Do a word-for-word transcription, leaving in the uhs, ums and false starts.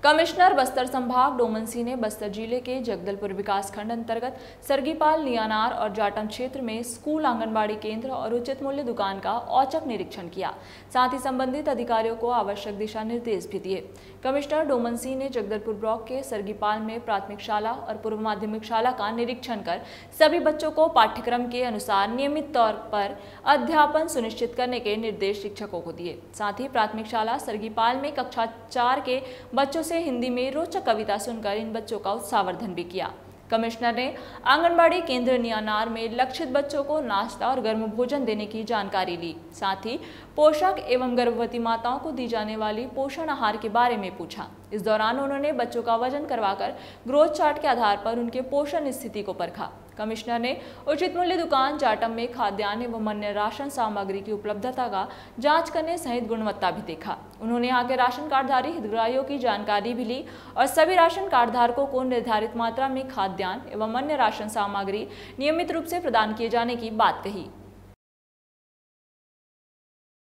Commissioner Bastar संभाग डोमन सिंह ने बस्तर जिले के जगदलपुर विकासखंड अंतर्गत सरगीपाल, नियानार और जाटम क्षेत्र में स्कूल, आंगनबाड़ी केंद्र और उचित मूल्य दुकान का औचक निरीक्षण किया। साथ ही संबंधित अधिकारियों को आवश्यक दिशा निर्देश भी दिए। कमिश्नर डोमन सिंह ने जगदलपुर ब्लॉक के सरगीपाल में प्राथमिक शाला और पूर्व माध्यमिक शाला का निरीक्षण कर सभी बच्चों को पाठ्यक्रम के अनुसार नियमित तौर पर अध्यापन सुनिश्चित करने के निर्देश शिक्षकों को दिए। साथ ही प्राथमिक शाला सरगीपाल में कक्षा चार के बच्चों से हिंदी में रोचक कविता सुनकर इन बच्चों का उत्साहवर्धन भी किया। कमिश्नर ने आंगनबाड़ी केंद्र नियानार में लक्षित बच्चों को नाश्ता और गर्म भोजन देने की जानकारी ली। साथ ही पोषक एवं गर्भवती माताओं को दी जाने वाली पोषण आहार के बारे में पूछा। इस दौरान उन्होंने बच्चों का वजन करवाकर ग्रोथ चार्ट के आधार पर उनके पोषण स्थिति को परखा। कमिश्नर ने उचित मूल्य दुकान जाटम में खाद्यान्न एवं अन्य राशन सामग्री की उपलब्धता का जांच करने सहित गुणवत्ता भी देखा। उन्होंने यहाँ के राशन कार्डधारी हितग्राहियों की जानकारी भी ली और सभी राशन कार्डधारकों को निर्धारित मात्रा में खाद्यान्न एवं अन्य राशन सामग्री नियमित रूप से प्रदान किए जाने की बात कही।